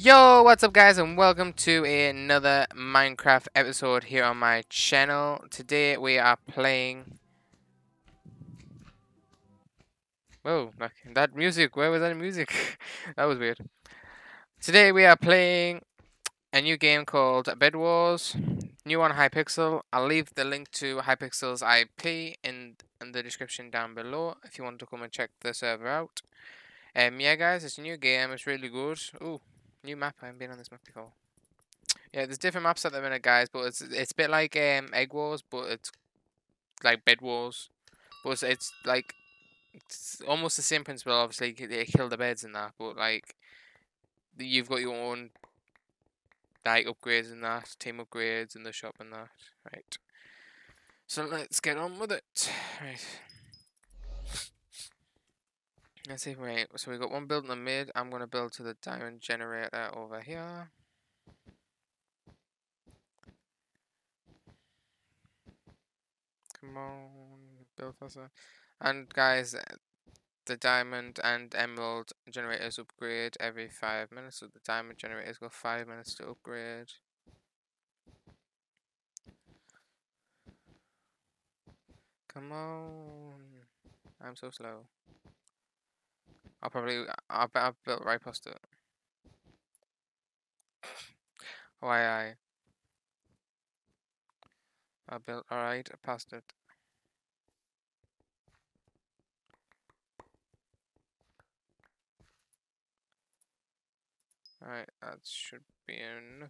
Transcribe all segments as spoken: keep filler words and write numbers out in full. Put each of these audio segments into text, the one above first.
Yo, what's up guys, and welcome to another Minecraft episode here on my channel. Today we are playing... Whoa, like, that music, where was that music? That was weird. Today we are playing a new game called Bed Wars, new on Hypixel. I'll leave the link to Hypixel's I P in, in the description down below if you want to come and check the server out. Um, yeah guys, it's a new game, it's really good. Ooh, new map, I haven't been on this map before. Yeah, there's different maps at the minute, guys, but it's it's a bit like um Egg Wars, but it's like Bed Wars. But it's, it's like it's almost the same principle. Obviously, you they kill the beds and that, but like you've got your own like upgrades and that, team upgrades in the shop and that. Right. So let's get on with it. Right. Let's see. Right. So we got one build in the mid. I'm gonna build to the diamond generator over here. Come on, build faster. And guys, the diamond and emerald generators upgrade every five minutes, so the diamond generators go five minutes to upgrade. Come on, I'm so slow. I'll probably, I bet I've built right past it. Why I? I built alright past it. Alright, that should be enough.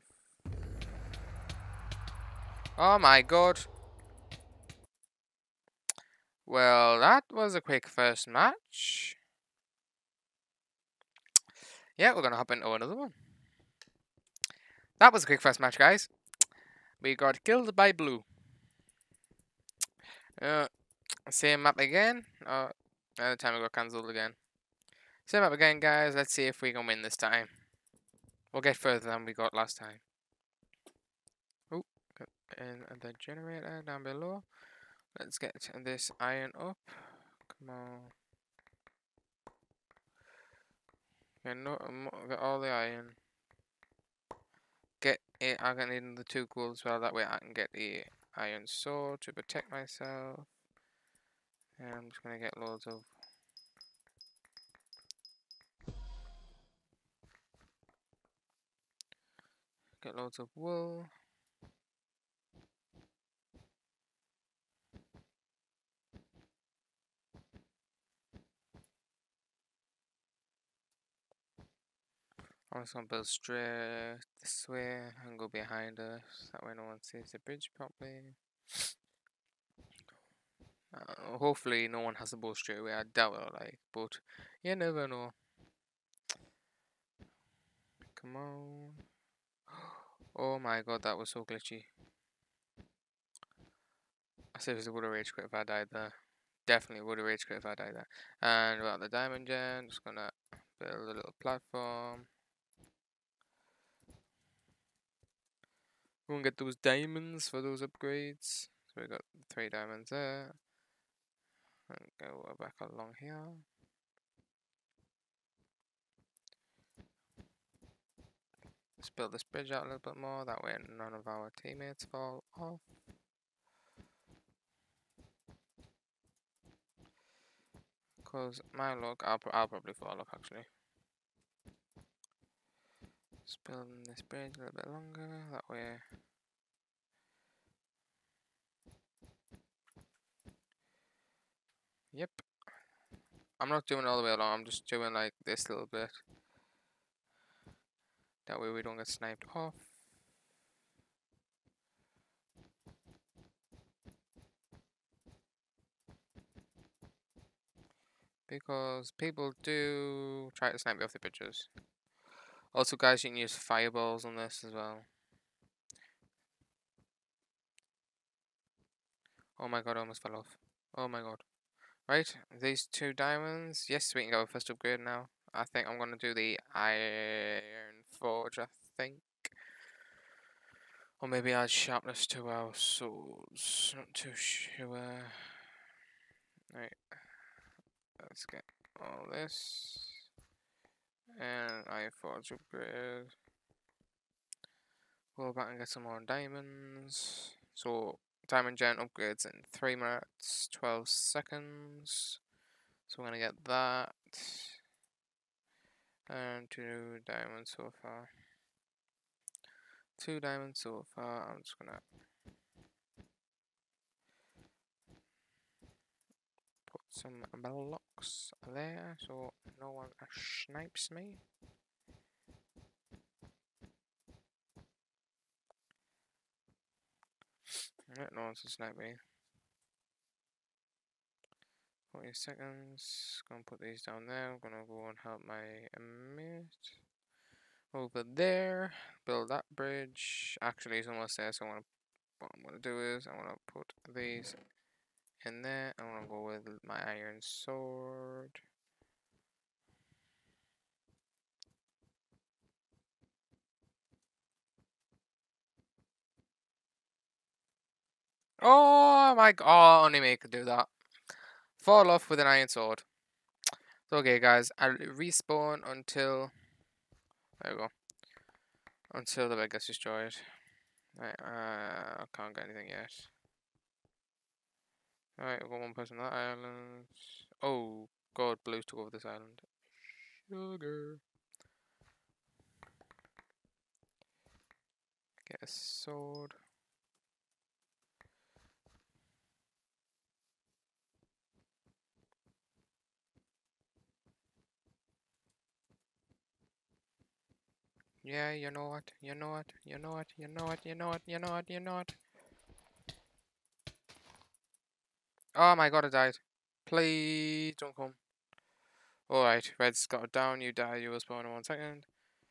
Oh my god. Well, that was a quick first match. Yeah, we're gonna hop into another one. That was a quick first match, guys. We got killed by blue. Uh, same map again. Oh, another time we got cancelled again. Same map again, guys. Let's see if we can win this time. We'll get further than we got last time. Oh, and the generator down below. Let's get this iron up. Come on. Get, no, get all the iron. Get it. I'm gonna need the two gold as well. That way I can get the iron sword to protect myself. And I'm just gonna get loads of. Get loads of wool. I'm just gonna build straight this way and go behind us. That way no one sees the bridge properly. Uh, hopefully no one has a bow straight away. I doubt it, like, but you never know. Come on. Oh my god, that was so glitchy. I seriously would have rage quit if I died there. Definitely would have rage quit if I died there. And about the diamond gen, just gonna build a little platform. We're gonna get those diamonds for those upgrades. So we got three diamonds there. And go back along here. Let's build this bridge out a little bit more. That way none of our teammates fall off. Because my luck, I'll, I'll probably fall off actually. Just building this bridge a little bit longer. That way. Yep. I'm not doing it all the way along. I'm just doing like this little bit. That way we don't get sniped off. Because people do try to snipe me off the bridges. Also guys, you can use fireballs on this as well. Oh my god, I almost fell off. Oh my god. Right, these two diamonds. Yes, we can go with first upgrade now. I think I'm gonna do the iron forge, I think. Or maybe add sharpness to our swords. Not too sure. Right. Let's get all this. And iron forge upgrade. Go back and get some more diamonds. So diamond gen upgrades in three minutes, twelve seconds. So we're gonna get that. And two diamonds so far. Two diamonds so far. I'm just gonna put some blocks there so no one snipes me. Yeah, no one's gonna snipe me. forty seconds. Gonna put these down there. I'm gonna go and help my mate over there. Build that bridge. Actually, it's almost there. So I wanna, what I'm gonna do is I wanna put these in there. I wanna go with my iron sword. Oh my god! Oh, only me could do that. Fall off with an iron sword. So, okay, guys, I'll respawn until. There we go. Until the bed gets destroyed. Right, uh, I can't get anything yet. Alright, we've got one person on that island. Oh, God, Blue's took over this island. Sugar. Get a sword. Yeah, you know what, you know what, you know what, you know what, you know what, you know what, you know what. Oh my god, I died. Please don't come. Alright, Red's got it down, you die, you will spawn in one second.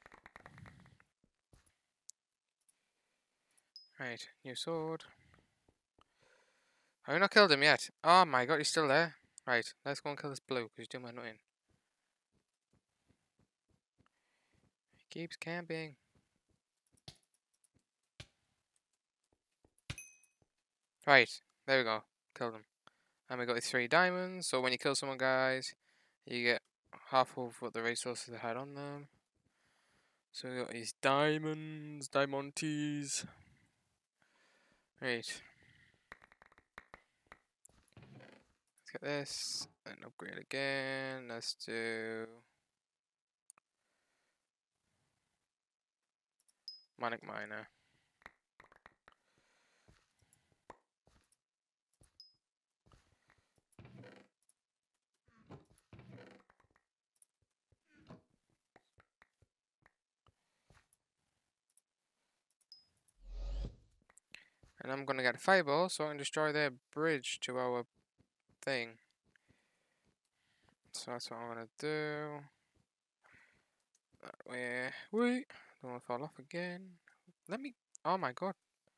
Right, new sword. Have you not killed him yet? Oh my god, he's still there. Right, let's go and kill this blue, because he's doing my nothing. He keeps camping. Right, there we go. Killed him. And we got his three diamonds, so when you kill someone, guys, you get half of what the resources they had on them. So we got his diamonds, diamantes. Right. Let's get this, and upgrade again. Let's do Manic Miner. And I'm gonna get a fireball so I can destroy their bridge to our thing. So that's what I'm gonna do. That way. Wait! Don't wanna fall off again. Let me. Oh my god.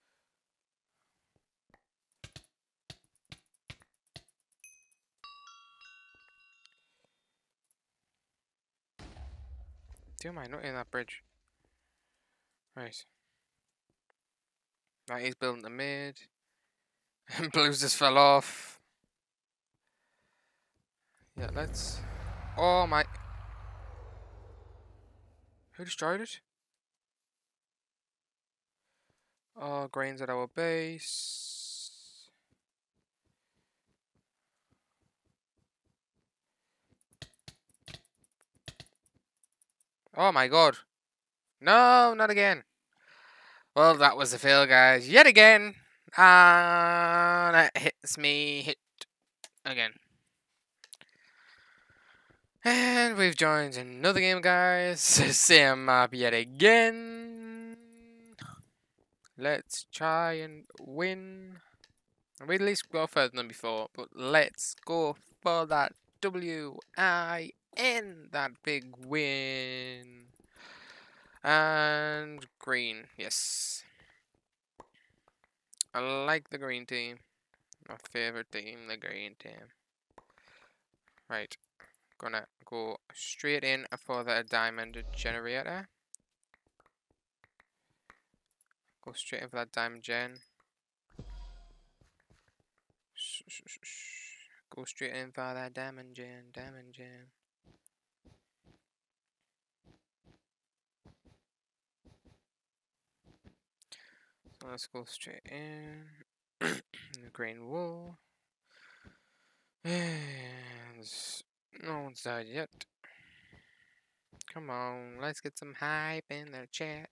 Do am I not in that bridge? Right. Right, he's building the mid. And Blues just fell off. Yeah, let's. Oh my. Who destroyed it? Oh, grains at our base. Oh my god. No, not again. Well, that was a fail, guys. Yet again. Ah, uh, that hits me. Hit again. And we've joined another game, guys. Same map yet again. Let's try and win. We at least go further than before, but let's go for that W I N, that big win. And green, yes. I like the green team. My favorite team, the green team. Right, gonna go straight in for the diamond generator. Go straight in for that diamond gen. Go straight in for that diamond gen, diamond gen. Let's go straight in. The green wool. And no one's died yet. Come on, let's get some hype in the chat.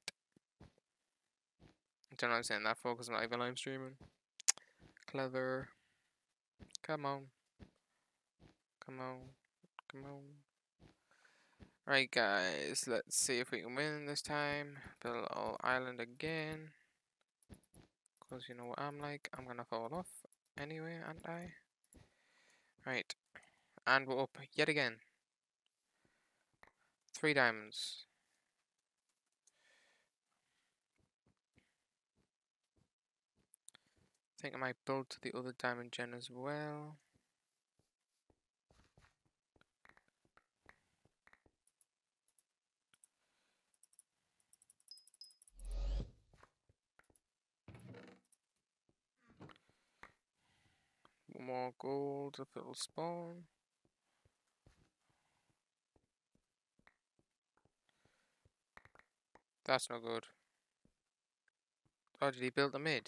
I don't understand that for because I'm not even live streaming. Clever. Come on. Come on. Come on. Right, guys, let's see if we can win this time. Build a little island again. Because you know what I'm like. I'm gonna fall off anyway, aren't I? Right. And we're up yet again. Three diamonds. I think I might build to the other diamond gen as well. More gold if it'll spawn. That's not good. Oh, did he build a mid?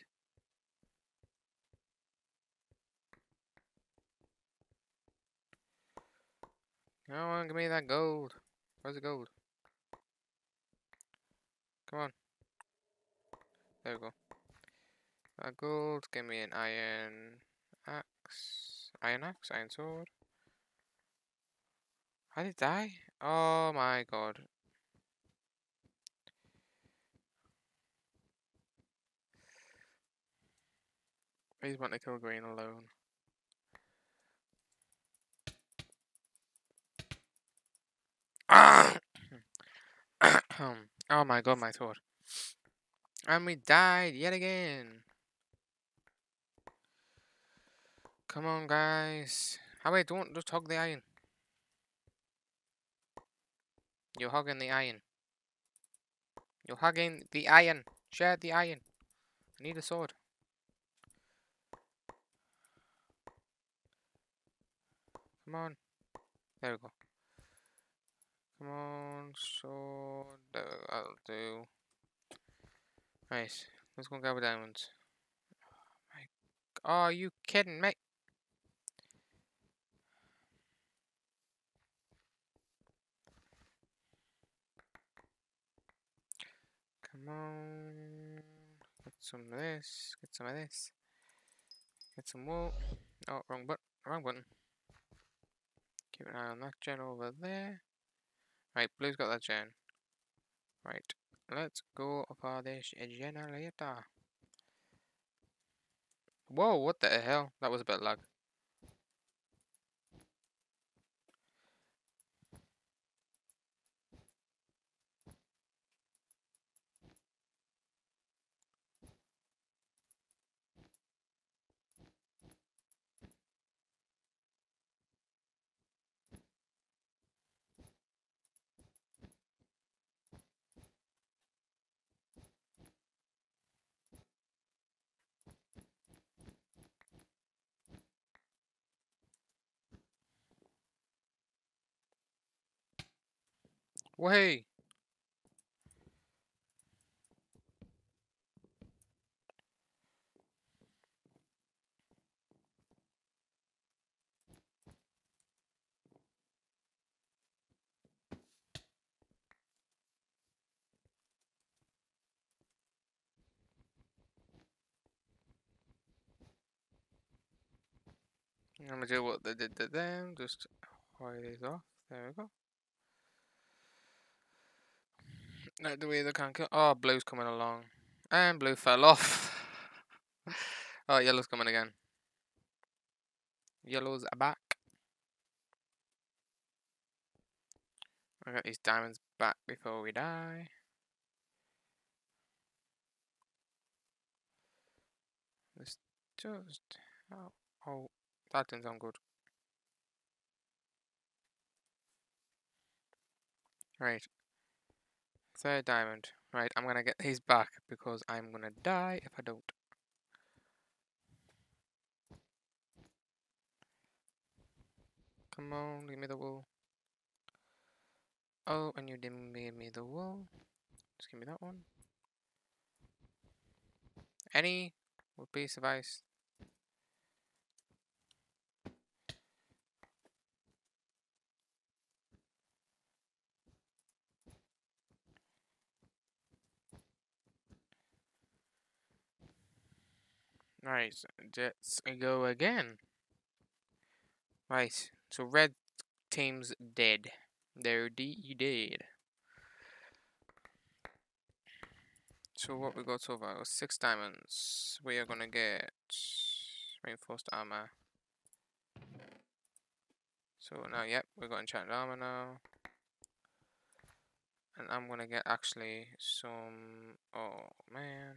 Come on, give me that gold. Where's the gold? Come on. There we go. That gold, give me an iron axe. Iron axe? Iron sword? How did he die? Oh my god. He's want to kill green alone. Ah! Oh my god, my sword. And we died yet again. Come on, guys. How wait, don't just hug the iron. You're hugging the iron. You're hugging the iron. Share the iron. I need a sword. Come on. There we go. Come on, sword. That'll do. Nice. Let's go grab a diamond. Oh, are you kidding me? Come on. Get some of this. Get some of this. Get some wool. Oh, wrong button. Wrong button. Keep an eye on that gen over there. Right, blue's got that gen. Right. Let's go for this generator. Whoa, what the hell? That was a bit lag. Way. I'm gonna do what they did to them. Just fire these off. There we go. Not the way they can kill. Oh, blue's coming along. And blue fell off. Oh, yellow's coming again. Yellow's back. I got these diamonds back before we die. This just. Oh, oh, that didn't sound good. Right. Third diamond. Right, I'm gonna get these back because I'm gonna die if I don't. Come on, give me the wool. Oh, and you didn't give me the wool. Just give me that one. Any would be suffice. Right, let's go again. Right, so red team's dead. They're de dead. So what we got so far was six diamonds. We are gonna get reinforced armor. So now, yep, we got enchanted armor now. And I'm gonna get actually some. Oh man,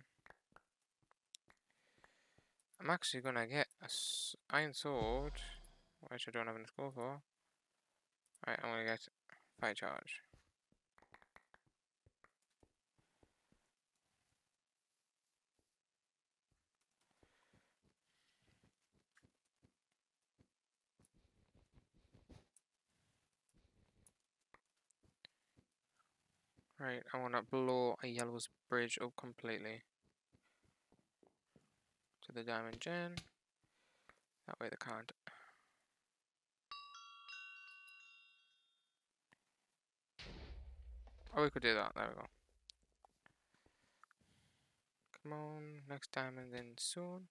I'm actually gonna get a s iron sword, which I don't have enough gold for. Right, I'm gonna get fire charge. Right, I wanna blow a yellow's bridge up completely to the diamond gen. That way they can't. Oh, we could do that. There we go. Come on, next diamond in soon.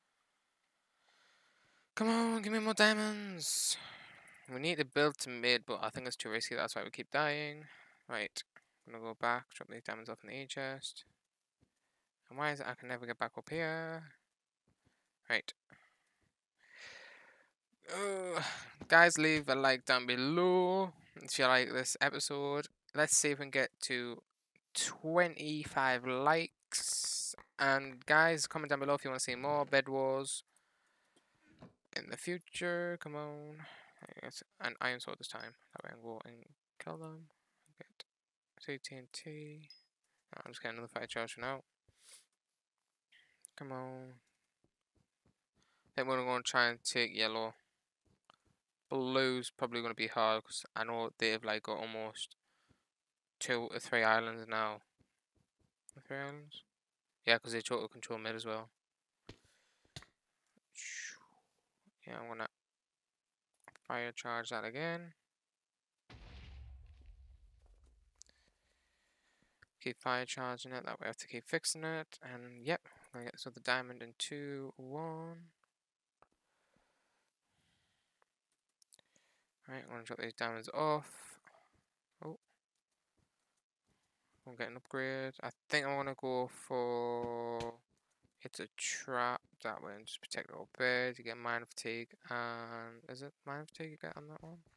Come on, give me more diamonds. We need to build to mid, but I think it's too risky. That's why we keep dying. Right, I'm gonna go back, drop these diamonds off in the A chest. And why is it I can never get back up here? Right. Uh, guys, leave a like down below if you like this episode. Let's see if we can get to twenty-five likes. And guys, comment down below if you want to see more Bed Wars in the future. Come on. It's an iron sword this time. That way I can go and kill them. Get two T N T. Oh, I'm just getting another fire charge for now. Come on. I think we're going to try and take yellow. Blue's probably going to be hard because I know they've like got almost two or three islands now. Three islands? Yeah, because they total control mid as well. Yeah, I'm gonna fire charge that again. Keep fire charging it, that way I have to keep fixing it. And yep, I'm gonna get this other diamond in two, one. Right, I'm gonna drop these diamonds off. Oh, I'm getting an upgrade. I think I'm gonna go for it's a trap that way and just protect the whole bed. You get mine fatigue, and is it mine fatigue you get on that one?